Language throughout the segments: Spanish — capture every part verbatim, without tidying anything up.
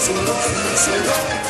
sudor, sudor.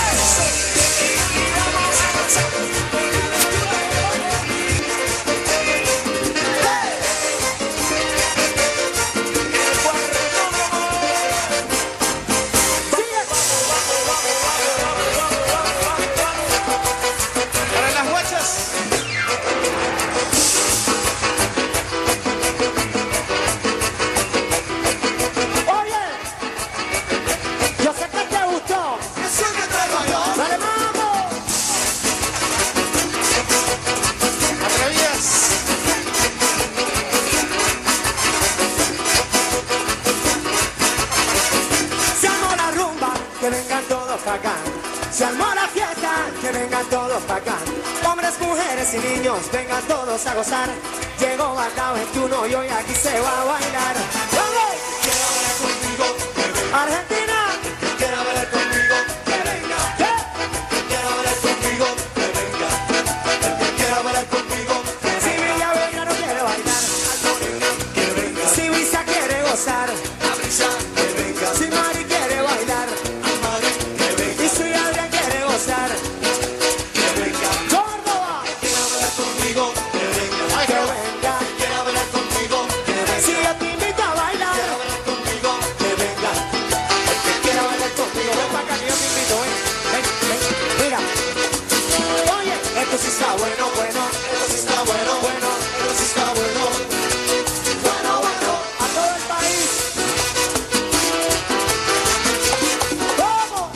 Se armó la fiesta, que vengan todos para acá. Hombres, mujeres y niños, vengan todos a gozar. Llegó Banda veintiuno y hoy aquí se va a bailar. ¡Vamos! Quiero bailar conmigo, que venga. Argentina, Quiero bailar conmigo, que venga. ¿qué? Quiero bailar conmigo, que venga. El que quiera bailar conmigo, que Si venga. Villa Bella no quiere bailar, Que venga. si Visa quiere gozar, La brisa, que venga. si Mari quiere bailar Al madre, que venga. y si Adrián quiere gozar, Que venga. Córdoba, Quiero bailar conmigo, que venga. que venga. Quiero bailar conmigo, que venga. Si yo te invito a bailar, Quiero bailar conmigo, que venga. el que quiera bailar conmigo, ven para acá que yo te invito, ven, ven, ven, mira. Oye, esto sí está bueno, bueno, Esto sí está bueno, bueno. Esto sí está bueno. Bueno, bueno. a todo el país. ¿Cómo?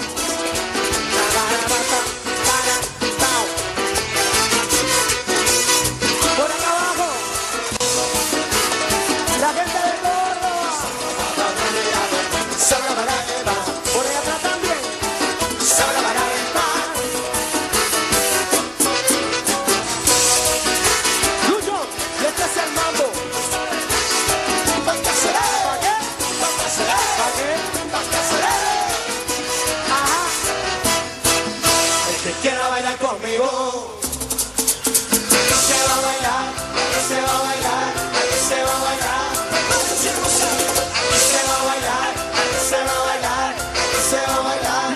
Por acá abajo, la gente de Córdoba, por allá atrás también. Lucho, y este es el mambo. ¿Para qué? ¿Para qué? Ajá. El que quiera bailar conmigo, se va a bailar, se va a bailar, se va a bailar, se va a bailar, se va a bailar, se va a bailar.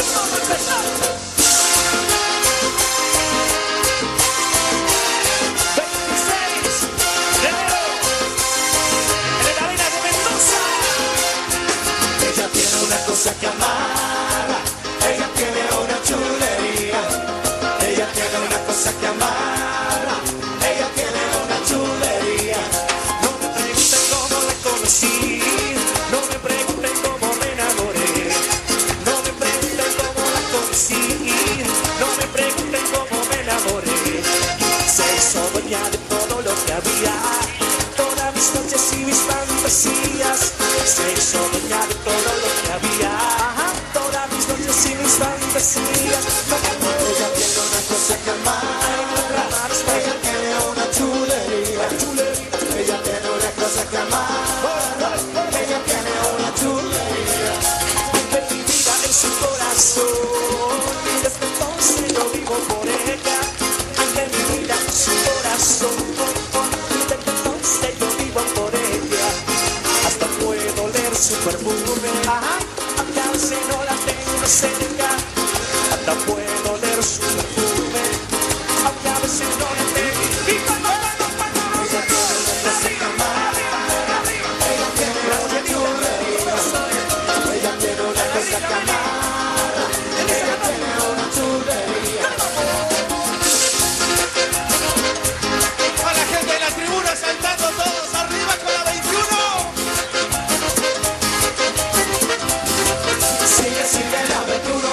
veintiséis de enero, en la arena de Mendoza. Ella tiene una cosa que amarra, ella tiene una chulería. Ella tiene una cosa que amarra, ella tiene una chulería. No me pregunten cómo la conocí, no me pregunten cómo me enamoré. No me pregunten cómo la conocí, no me pregunten cómo me enamoré. Se hizo dueña de todo lo que había, todas mis noches y mis fantasías. Se hizo dueña de todo lo que había, todas mis noches y mis fantasías. No me acuerdo. Ella tiene una cosa que amarra, ella tiene una chulería. Ella tiene una cosa que amarra, ella tiene una chulería. De mi vida en su corazón, y desde entonces yo vivo por ella. Ay, de mi vida en su corazón, y desde entonces yo vivo por ella. Hasta puedo leer su perfume, aunque a veces no la tengo cerca. Hasta puedo leer su perfume, aunque a veces no la tengo. Y cuando, cuando, cuando, Ella tiene una cosa que amarra, ella tiene una chulería. Ella tiene una cosa que amarra, ella tiene una chulería. A la gente de la tribuna saltando todos arriba con la veintiuno. Sigue, sigue la veintiuno.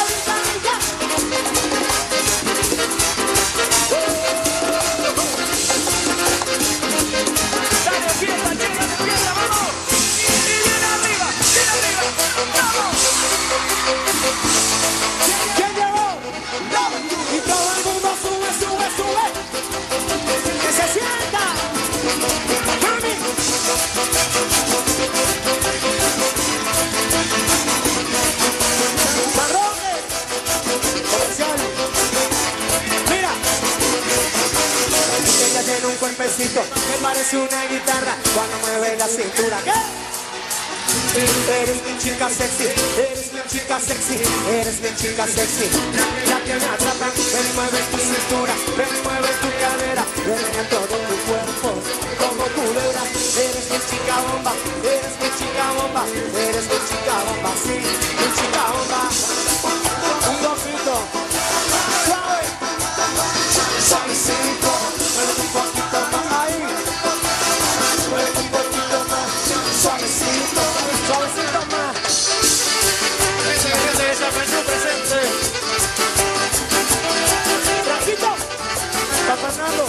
dale fiesta, llega de fiesta, vamos. Y bien arriba, bien arriba, vamos. ¿Quién llegó? Y todo el mundo sube, sube, sube. Que se sienta. Mami. Marrones. Comercial. Mira. Ella tiene un cuerpecito que parece una guitarra cuando mueve la cintura. ¿Qué? Eres mi chica sexy, eres mi chica sexy, eres mi chica sexy. La que me atrapa, me mueve tu cintura, me mueve tu cadera, me todo tu cuerpo, como culebra. Eres mi chica bomba, eres mi chica bomba, eres mi chica bomba, sí, mi chica bomba. Un dosito, suave, suavecito, mueve un poquito más ahí, mueve un poquito más, suavecito, suavecito más. Esa gente de San Francisco presente. Trajito, está Fernando.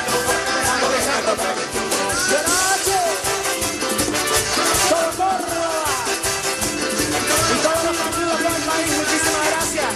Gracias. Todo Córdoba. Y todos los amigos del país, muchísimas gracias.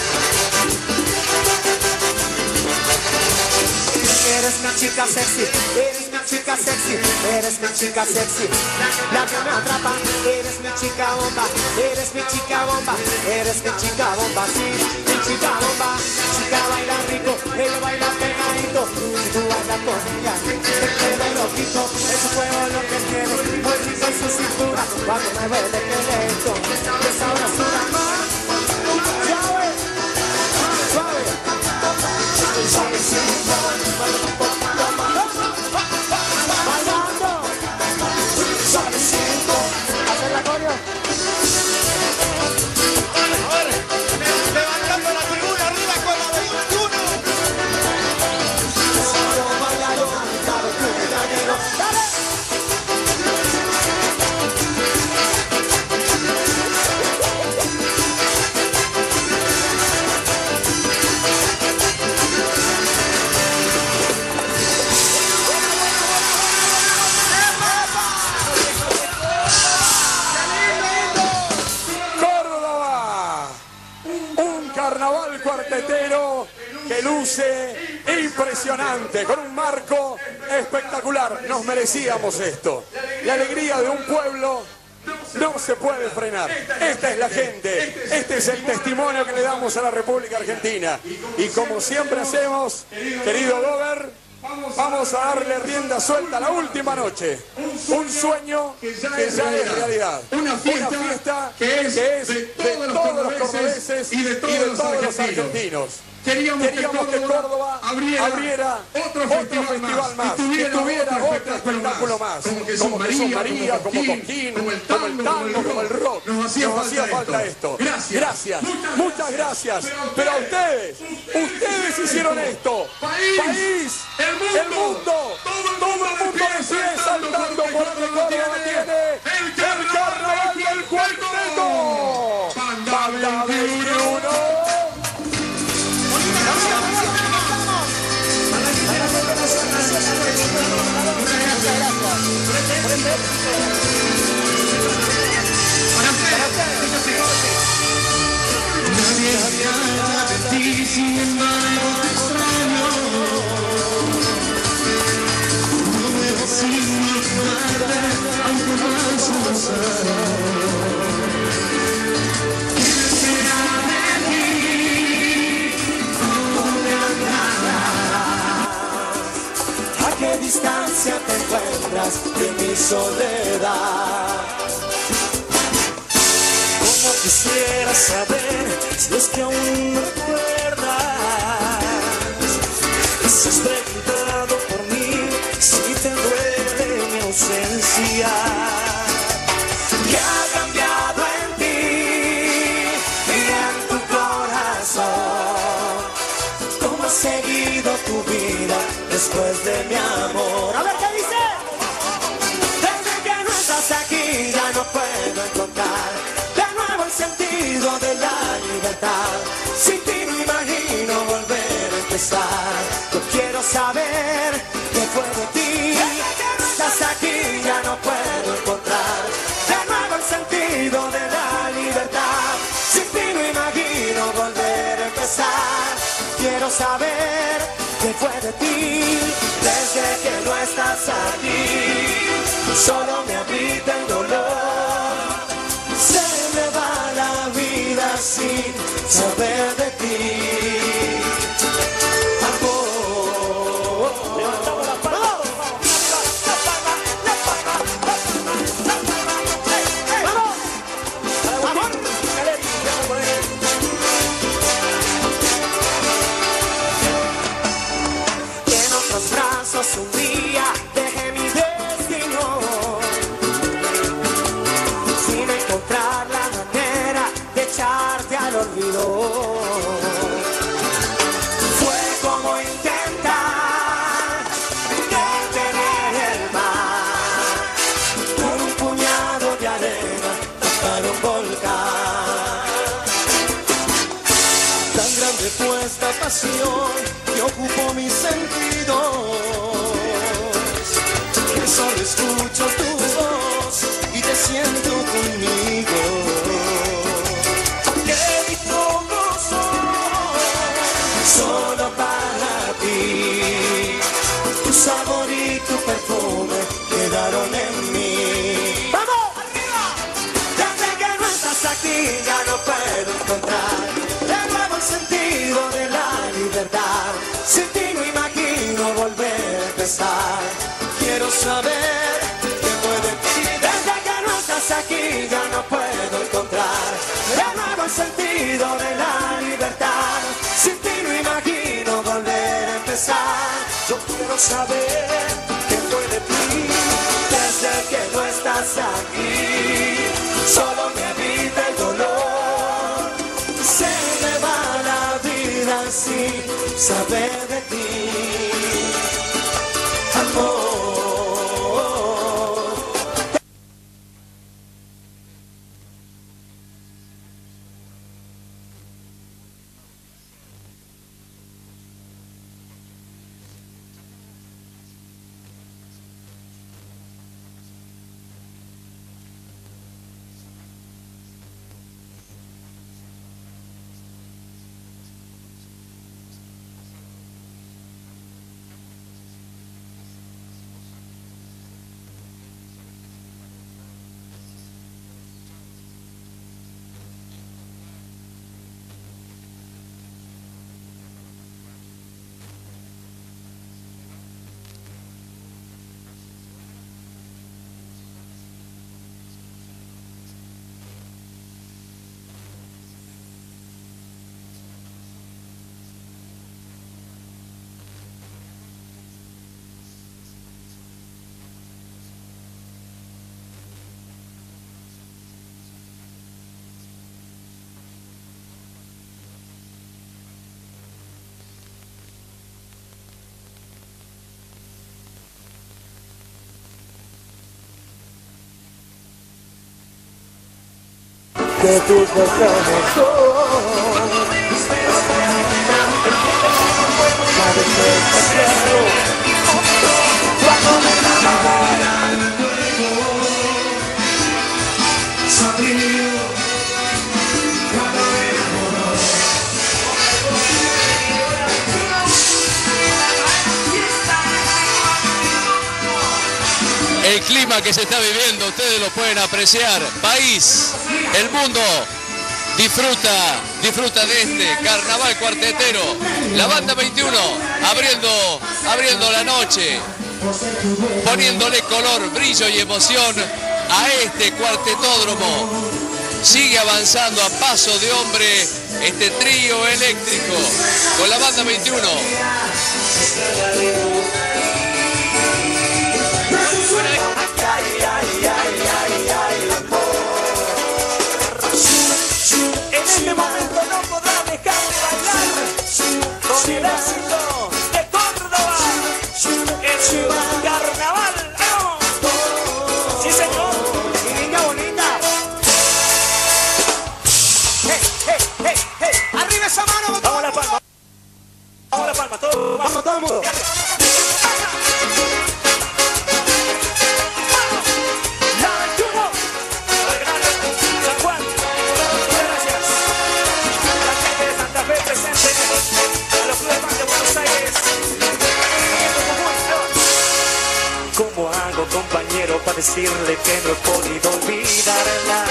Eres mi chica sexy, eres mi chica sexy, eres mi chica sexy. La que me atrapa, eres mi chica bomba, eres mi chica bomba, eres mi chica bomba, sí, mi chica bomba. Chica baila rico, ella baila pegadito, y tú bailas con ella, te queda loquito, es un juego lo que tiene, muy rico en su cintura, cuando me ve de que lento, de sabrosura más, suave, suave, suavecito, un poquito más, bailando, suavecito, hacer la coreo. A ver, levantando la tribuna arriba con la veintiuno. Dale. Córdoba, un carnaval cuartetero que luce impresionante, con un marco espectacular. Nos merecíamos esto. La alegría de un pueblo no se puede frenar. Esta es la gente, este es el testimonio que le damos a la República Argentina. Y como siempre hacemos, querido Gober, vamos a darle rienda suelta a la última noche. Un sueño que ya es realidad. Una fiesta que es de todos los cordobeses y de todos los argentinos. Queríamos, Queríamos que Córdoba abriera, abriera otro festival, otro festival más, más que tuviera otro espectáculo más, como Jesús, como Jesús María, como Coquín, como el tango, como el, tango, como el rock. Nos hacía, Nos hacía falta, falta esto. esto. Gracias, gracias, muchas, muchas gracias. Pero a ustedes, ustedes hicieron esto. País, País el, mundo, el mundo, todo el mundo de pie saltando porque Córdoba tiene el carnaval del cuarteto. Banda veintiuno. Nadie habla de ti, sin embargo te extraño. No me decimos nada, aunque más pasado. ¿Quién será de ti? ¿Dónde andarás? ¿A qué distancia te encuentras de mi soledad? Como quisiera saber si es que aún me recuerdas, si has preguntado por mí, si te duele mi ausencia. ¿Qué ha cambiado en ti y en tu corazón? ¿Cómo has seguido tu vida después de mi amor? A ver qué dice. Desde que no estás aquí ya no puedo encontrar de nuevo el sentido de la libertad. Sin ti no imagino volver a empezar. Yo quiero saber qué fue de ti. Estás aquí ya no puedo encontrar de nuevo el sentido de la libertad. Sin ti no imagino volver a empezar. Quiero saber qué fue de ti desde que no estás aquí. Solo me habita el dolor. Se me va la vida sin saber de ti. Amor. Levantamos las manos. pasión que ocupó mis sentidos, que solo escucho tu voz y te siento conmigo. Que mis ojos son solo para ti, tu sabor y tu perfume quedaron en mí. ¡Vamos! ¡Arriba! Desde que no estás aquí ya no puedo encontrar de nuevo el sentido de la libertad. Sin ti no imagino volver a empezar. Quiero saber qué puede ti. Desde que no estás aquí ya no puedo encontrar de nuevo el sentido de la libertad. Sin ti no imagino volver a empezar. Yo quiero saber qué fue de ti. Desde que no estás aquí, solo me habita el dolor. Se me va la vida sin saber de ti, amor. Que tus besos son sabes que te quiero cuando me enamoran luego sabría cuando me enamoro. El clima que se está viviendo, ustedes lo pueden apreciar. País, el mundo, disfruta, disfruta de este carnaval cuartetero. La banda veintiuno abriendo, abriendo la noche, poniéndole color, brillo y emoción a este cuartetódromo. Sigue avanzando a paso de hombre este trío eléctrico con la banda veintiuno. En este momento no podrá dejar de bailar con el éxito de Córdoba en su carnaval. ¡Vamos! ¡Sí, señor! Y niña bonita. Hey, hey, hey, hey. Arriba esa mano. Vamos a la palma. Vamos a la palma. Todo, Vamos todo el mundo. ¿Cómo hago, compañero, para decirle que no he podido olvidarla?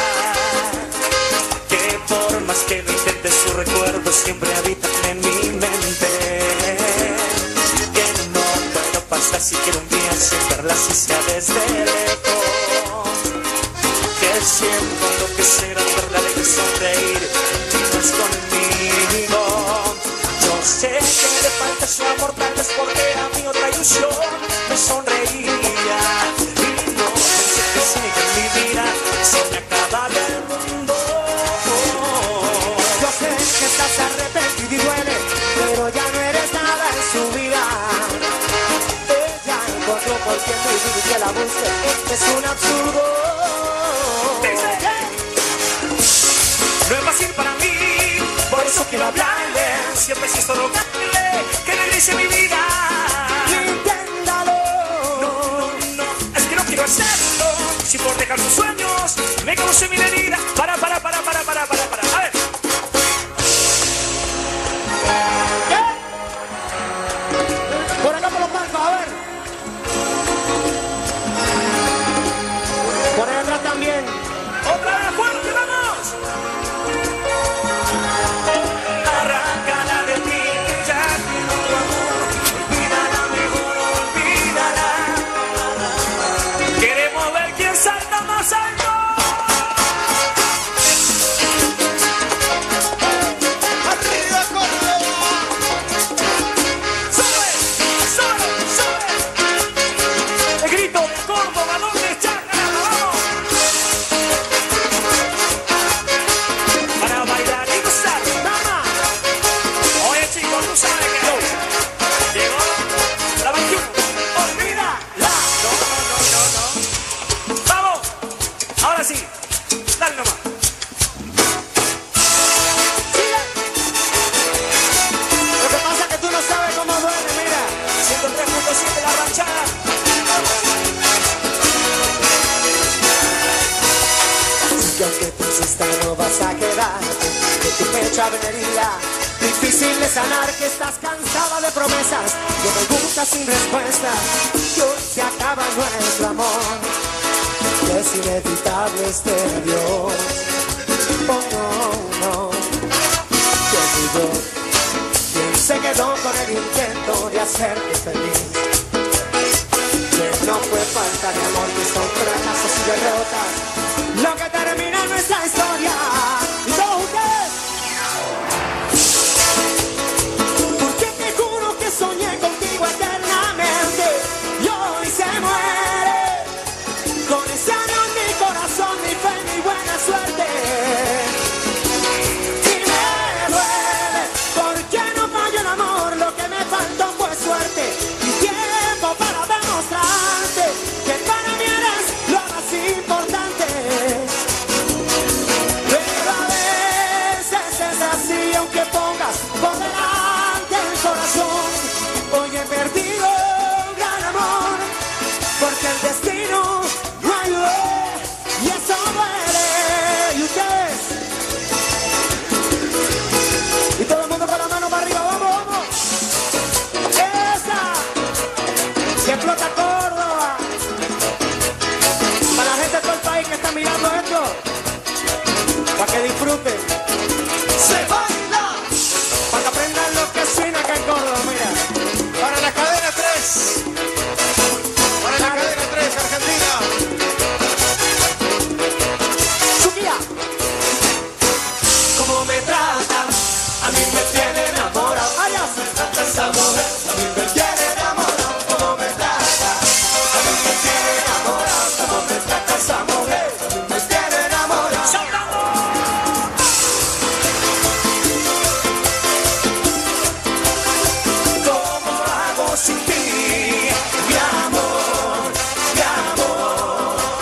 Que por más que lo intente, sus recuerdos siempre habitan en mi mente. Que no puedo pasar siquiera un día sin verla, si sea desde lejos. Que siento lo que será verla de sonreír, y no es conmigo. Yo sé que le falta su amor, tal vez porque a mi otra ilusión me sonreía. Y no pensé que siga en mi vida, se me acaba el mundo. Yo sé que estás arrepentido y duele, pero ya no eres nada en su vida. Ella encontró por quien vivir y que la busque, es un absurdo. No es fácil para mí, por eso quiero hablarles siempre si solo rogarle que regrese a mi vida. Inténtalo. No, no, es que no quiero hacerlo. Si por dejar sus sueños me conoce mi herida. Para, para, para, para, para, para, para. A ver. ¿Qué? Por acá por los palcos, a ver. Por ahí atrás también. Otra vez fuerte, vamos. Arráncala de ti, que ya tiene otro amor. Olvídala, mejor olvídala. Queremos ver quién salta más alto. ¡Arriba, Córdoba! ¡Sube! ¡Sube! ¡Sube! El grito de Córdoba, ¿dónde está? ¡Vamos! Para bailar y gozar. ¡Vamos! Oye, chicos, tú sabes que llegó la veintiuno. ¡Olvídala! No, no, no, no, no. ¡Vamos! Ahora sí. Dale nomás. ¡Sigue! Lo que pasa es que tú no sabes cómo duele, mira. ciento tres punto siete la ranchada. Y aunque tú insistas no vas a quedarte, que tu pecho abre herida, difícil de sanar, que estás cansada de promesas, de preguntas sin respuesta, que hoy se acaba nuestro amor, que es inevitable este adiós. Oh no, no, que si yo, quien se quedó con el intento de hacerte feliz, que no fue falta de amor, que son fracasos y derrotas lo que termina nuestra historia. Y todos ustedes, porque te juro que soñé contigo eternamente y hoy se muere con ese año en mi corazón, mi fe, mi buena suerte. Y me duele porque no falló el amor, lo que me faltó fue suerte y tiempo para demostrarte que para mí eres lo más importante. Pero a veces es así, aunque pongas por delante el corazón. Hoy he perdido un gran amor, porque el destino no ayudó y eso duele. Y ustedes, y todo el mundo con la mano para arriba, vamos, vamos. Esa, que explota Córdoba. Para la gente de todo el país que está mirando esto, para que disfruten. Se baila, para que aprendan lo que suena acá en Córdoba, mira. Para la cadena tres. Para la cadena tres, Argentina. Chuquilla. Cómo me trata, a mí me tiene enamorado. Ayas. Me trata esa mujer, a mí me tiene enamorado. Cómo me trata, a mí me tiene enamorado. Cómo me trata esa mujer, a mí me tiene enamorado. ¡Saltando! ¿Cómo hago sin ti, mi amor, mi amor?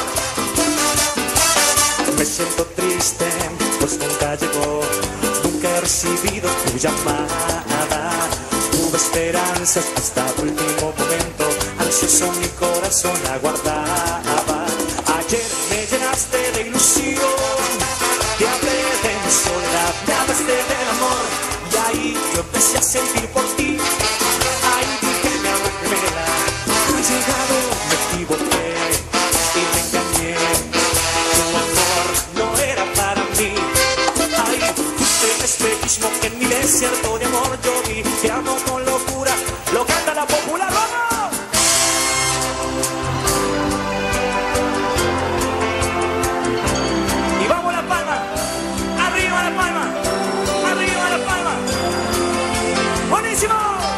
Me siento triste, pues nunca llegó. Nunca he recibido tu llamada. Tuve esperanzas hasta último momento. Ansioso mi corazón aguardaba. Ayer me llenaste de ilusión. Te hablé de mi soledad, te hablaste del amor. Y ahí yo empecé a sentir por ti. Ahí dije mi amor primera. Ha llegado, me equivoqué y me engañé. Tu amor no era para mí. Ahí fuiste el espejismo que en mi desierto de amor yo vi. Te amo con locura, lo canta la popular, ¡vamos! Y vamos a la palma, arriba la palma, arriba la palma. ¡Buenísimo!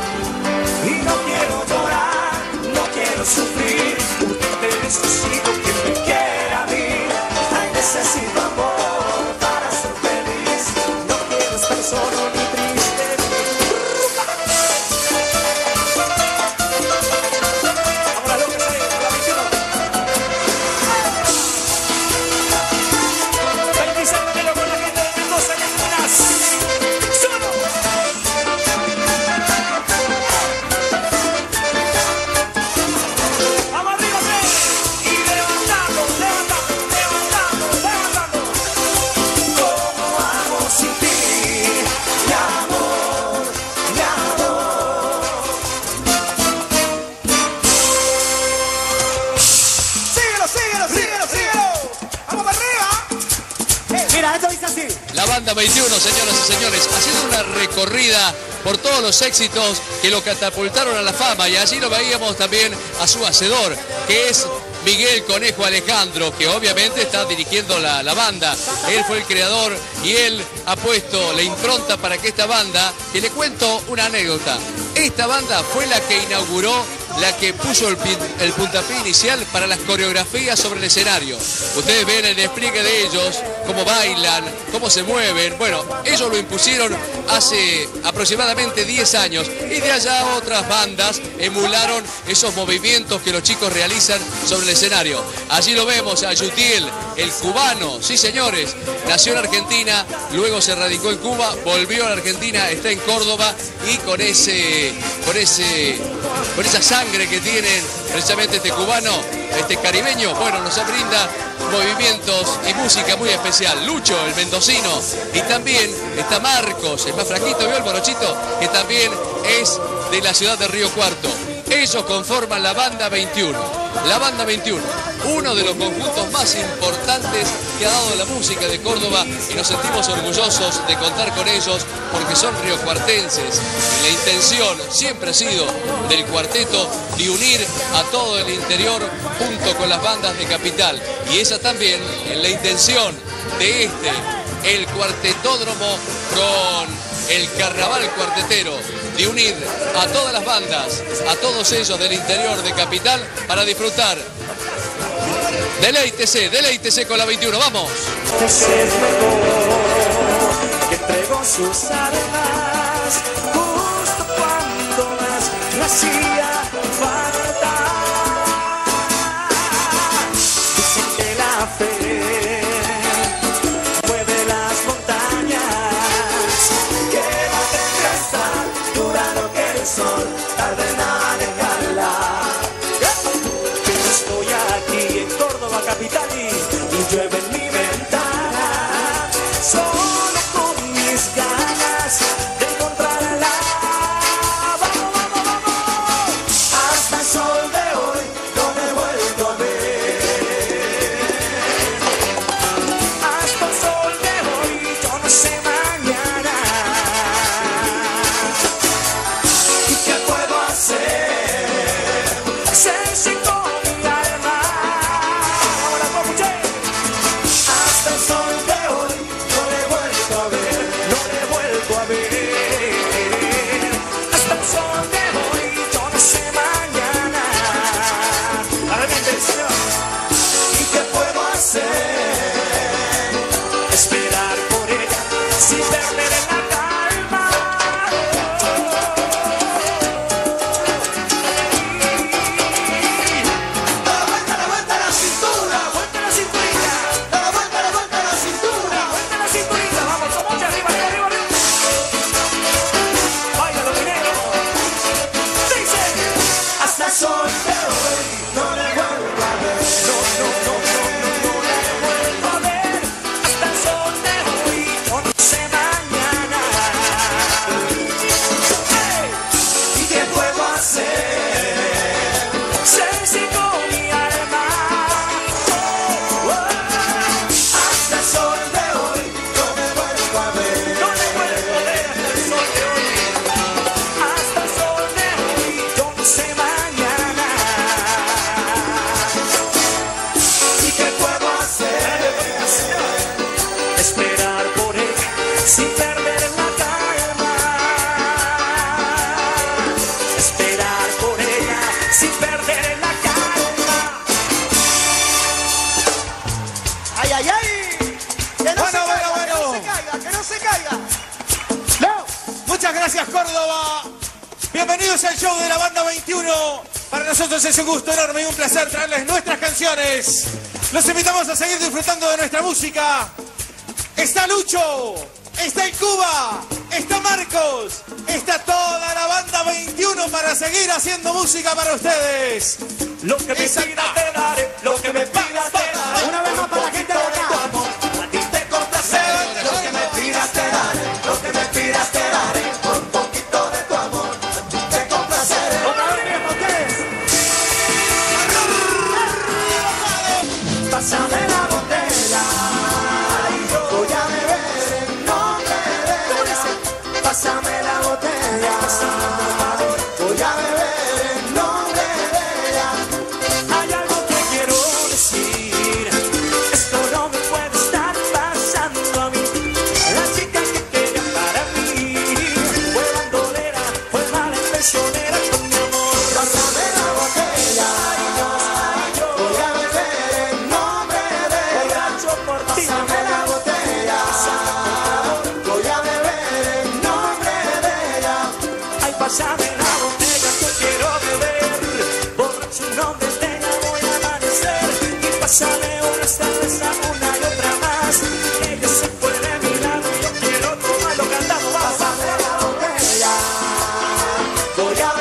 Esto dice así. La banda veintiuno, señoras y señores, haciendo una recorrida por todos los éxitos que lo catapultaron a la fama, y allí lo veíamos también a su hacedor, que es Miguel Conejo Alejandro, que obviamente está dirigiendo la, la banda. Él fue el creador y él ha puesto la impronta para que esta banda, que le cuento una anécdota, esta banda fue la que inauguró, la que puso el, el puntapié inicial para las coreografías sobre el escenario. Ustedes ven el despliegue de ellos, cómo bailan, cómo se mueven. Bueno, ellos lo impusieron hace aproximadamente diez años y de allá otras bandas emularon esos movimientos que los chicos realizan sobre el escenario. Allí lo vemos a Yutiel, el cubano, sí señores, nació en Argentina, luego se radicó en Cuba, volvió a la Argentina, está en Córdoba y con ese, con ese, con esa sangre que tienen precisamente este cubano, este caribeño, bueno, nos brinda movimientos y música muy especial. Lucho, el mendocino, y también está Marcos, el más flaquito, ¿vio el morochito? Que también es de la ciudad de Río Cuarto. Ellos conforman la banda veintiuno. La banda veintiuno, uno de los conjuntos más importantes que ha dado la música de Córdoba, y nos sentimos orgullosos de contar con ellos porque son riocuartenses. Y la intención siempre ha sido del cuarteto de unir a todo el interior junto con las bandas de capital. Y esa también es la intención de este, el Cuartetódromo con el Carnaval Cuartetero, de unir a todas las bandas, a todos ellos del interior de capital para disfrutar. Deleítese, deleítese con la veintiuno, vamos. Ese es mejor, que entregó sus almas justo cuando más le hacía falta. Dicen que la fe mueve las montañas, que la tempestad dura lo que el sol tarda en alejarla. Pero estoy aquí en Córdoba capital y, y llueve en mi ventana, solo con mis ganas de encontrarla. Vamos, vamos, vamos, hasta el sol de hoy no me he vuelto a ver. Hasta el sol de hoy yo no sé mañana. ¿Y qué puedo hacer? Se secó mi alma. Ahora escuché. Hasta el sol de hoy no le he vuelto a ver, no le he vuelto a ver. Hasta el sol de hoy yo no sé mañana. Realmente, señor. ¿Y qué puedo hacer? Esperar por ella sin perder la calma. Da la vuelta, la vuelta a la cintura. Vuelta la cinturita, Da la vuelta, la vuelta a la cintura. vuelta la cinturita, vamos, vamos, arriba, arriba, arriba, arriba. Baila los mineros. Dice, Hasta el sol de hoy no le vuelvo a ver. no, no, no, no, no, no le vuelvo a ver. Hasta el sol de hoy, yo no sé mañana. Hey, ¿Y qué puedo hacer? se secó mi alma. Oh, oh. Hasta el sol de hoy no me vuelvo a ver. No le vuelvo a ver hasta el sol de hoy. Hasta el sol de hoy, yo no sé mañana. ¿Y qué puedo hacer? Esperar por ella sin perder la calma. Esperar por ella sin perder la calma. ¡Ay, ay, ay! ¡Que no Bueno, se caiga, bueno, que no bueno. se caiga, que no se caiga! ¡No! Muchas gracias, Córdoba. Bienvenidos al show de la banda veintiuno. Para nosotros es un gusto enorme y un placer traerles nuestras canciones. Los invitamos a seguir disfrutando de nuestra música. Está Lucho, está en Cuba, está Marcos, está toda la banda veintiuno para seguir haciendo música para ustedes. Lo que me Esa- pidas te daré, lo que me pidas te daré. Una vez más para la gente de acá. A ti te complaceré, Lo que me pidas te daré, lo que me pidas te daré. Por un poquito de tu amor, te complaceré. Otra vez bien para ustedes. Pásame la botella, voy a voy a